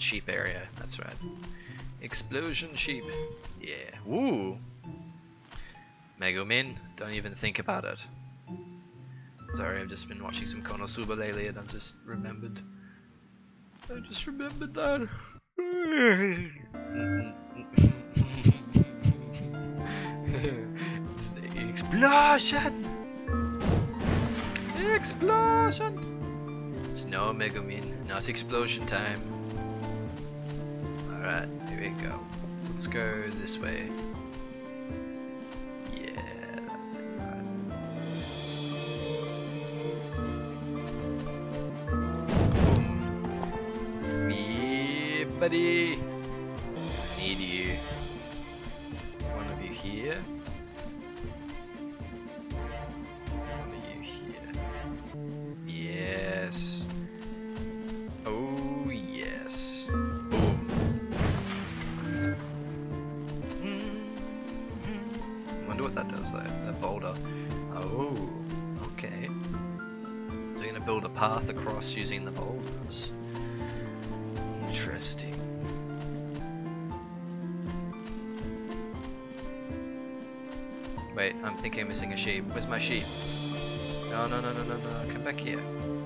sheep area. That's right. Explosion sheep. Yeah. Woo. Megumin. Don't even think about it. Sorry, I've just been watching some Konosuba lately, and I've just remembered. I just remembered that. It's the explosion! Explosion! It's no Megumin, not explosion time. Alright, here we go. Let's go this way. Yeah, that's it, right. Boom. Me, buddy. I need you. One of you here. One of you here. Yes. Oh, yes. Boom. Wonder what that does though, that boulder. Oh, okay. They're gonna build a path across using the boulders. Interesting. Wait, I'm thinking I'm missing a sheep. Where's my sheep? No, no, no, no, no, no, come back here.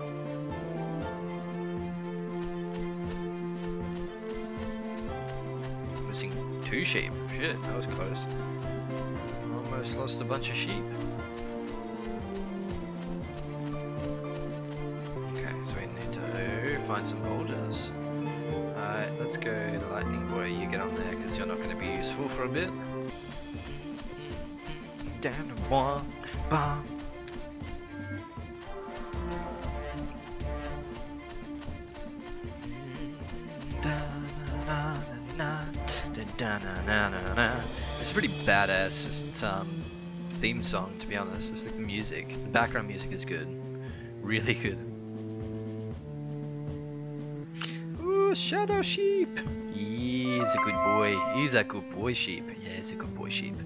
Missing 2 sheep. Shit, that was close. Almost lost a bunch of sheep. Okay, so we need to find some boulders. Alright, let's go Lightning Boy, you get on there because you're not going to be useful for a bit. Down to one bomb. It's a pretty badass theme song, to be honest. It's like the music. The background music is good. Really good. Ooh, Shadow Sheep! He's a good boy. He's a good boy sheep. Yeah, he's a good boy sheep.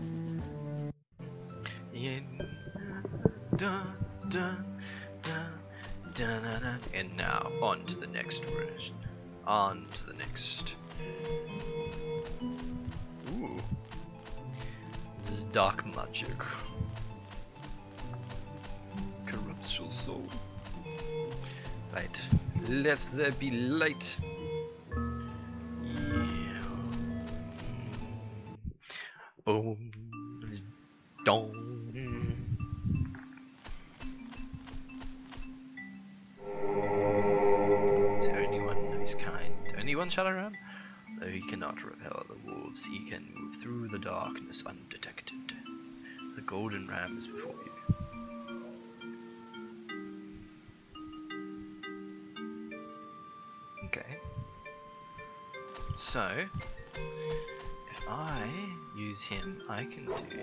And now, on to the next version. On to the next. Ooh. This is dark magic. Corrupts your soul. Right. Let there be light. Yeah. Boom. Dong. Is there anyone who is kind? Anyone shall around? Though he cannot repel the wolves, he can move through the darkness undetected. The golden ram is before you. Okay. So, if I use him, I can do...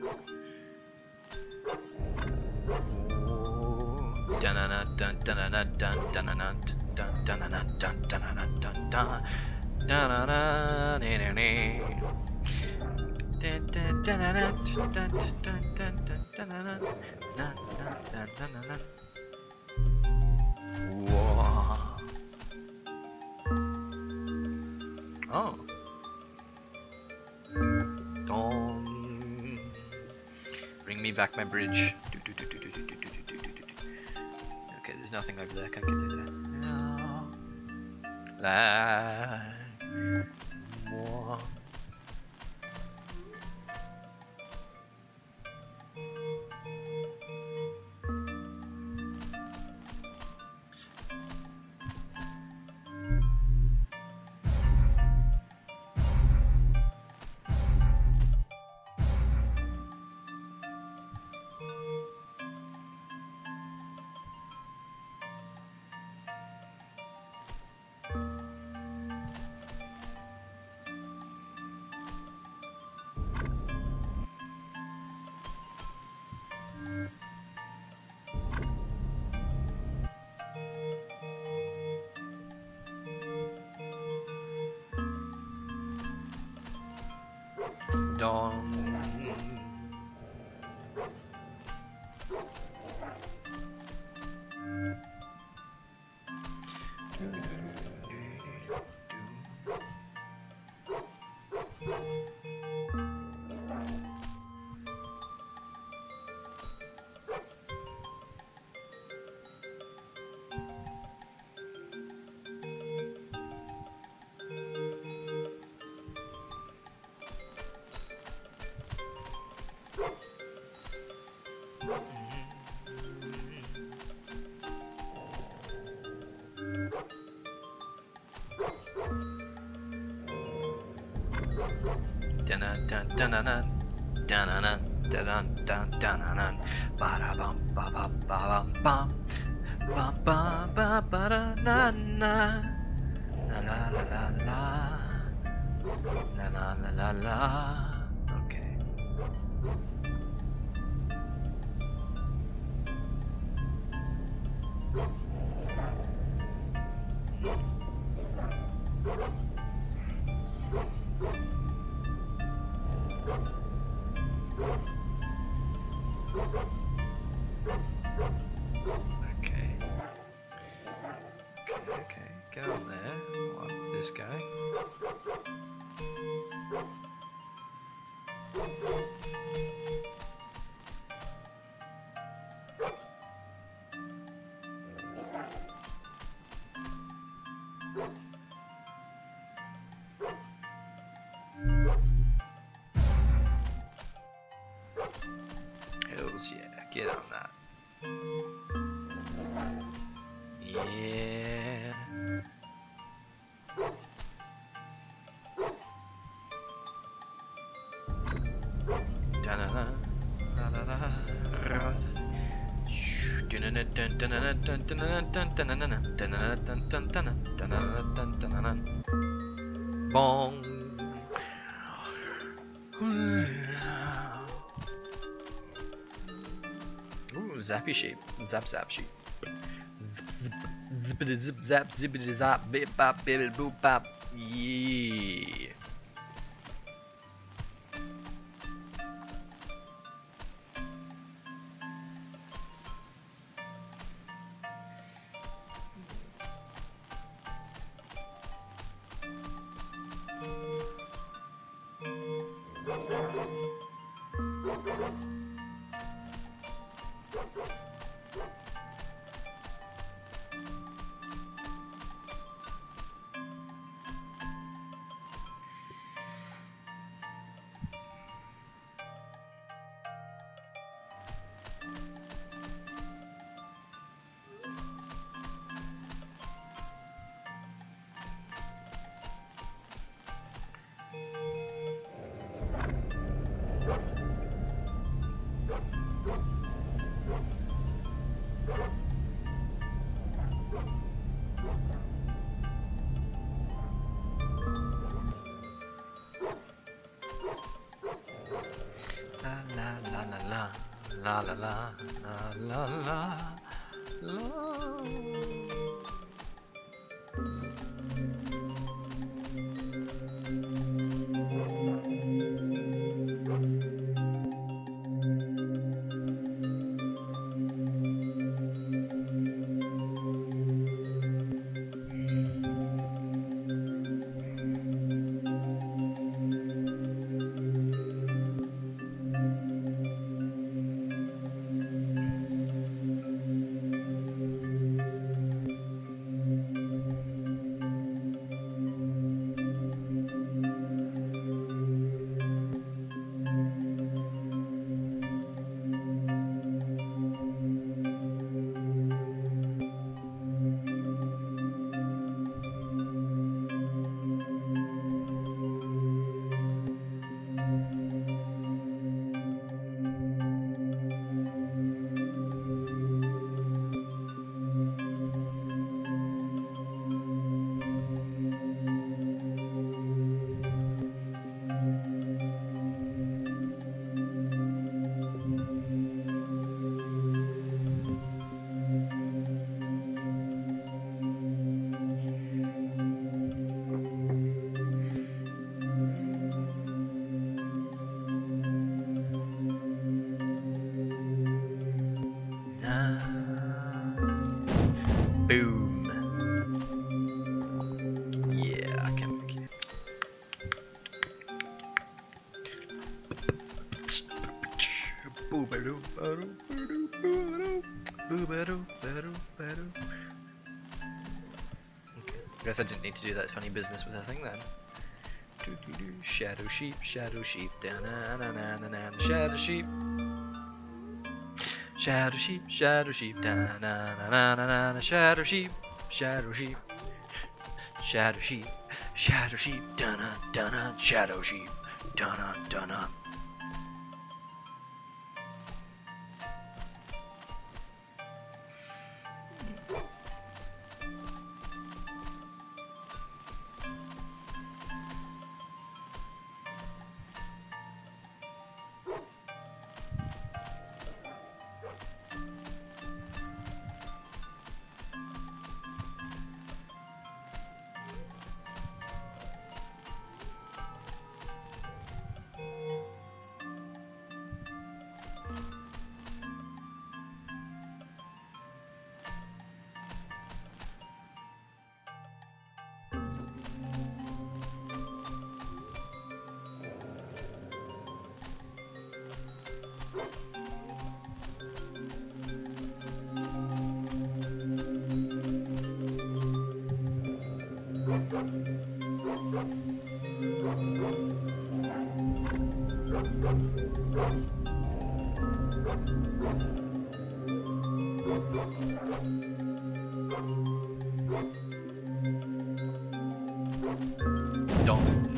Oh. Bring me back my bridge. Okay, there's nothing over there. Can't get through there. More. Dong. Dun dun dun dun dun dun dun dun dun dun. Ba da bum ba ba ba bum bum. Ba ba ba ba da na na. La la la la la. La la la la la. Okay. Okay, get on there. What, this guy? Hills, yeah, get on that. Yeah. Da-da-da, da-da-da, ra. Bong. Ooh, zappy sheep. Zap zap sheep. Zippity zip zap zippity zap bip bop bibbity boop bop. Yeah. La la la la la la la. Boom. Yeah, I can make it. Okay, guess I didn't need to do that funny business with the thing then. Shadow sheep, shadow sheep, da-na-na-na-na-na, shadow sheep. Shadow sheep, shadow sheep, da-na-na-na-na-na, shadow sheep, shadow sheep, shadow sheep, Shadow sheep, dun dun, shadow sheep, dun dun. Don't.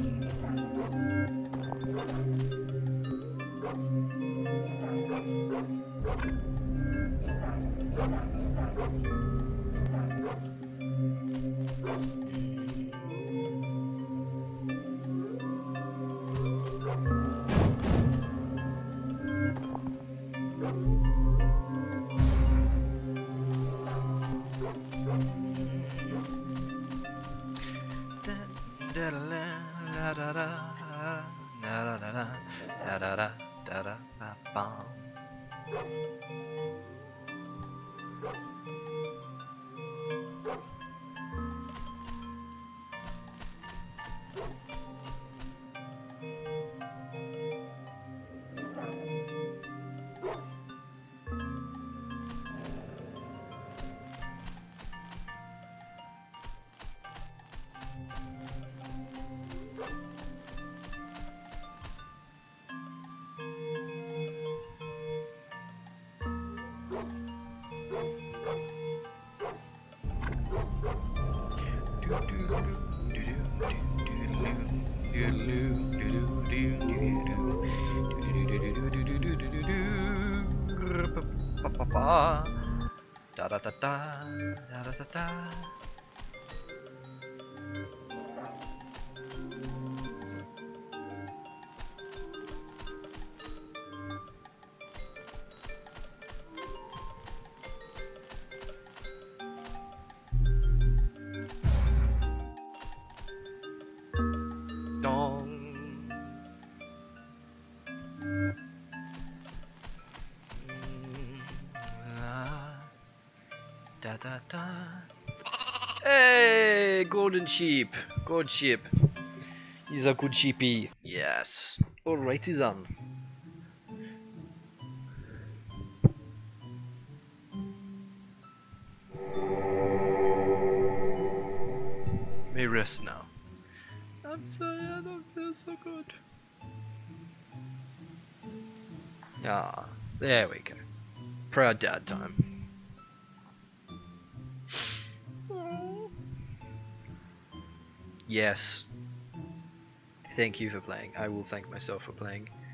Da da da da da da da da. Dong. Da da da. Hey, golden sheep, good sheep. He's a good sheepy. Yes. Alrighty then. May rest now. I'm sorry, I don't feel so good. Ah, there we go. Proud dad time. Yes. Thank you for playing. I will thank myself for playing.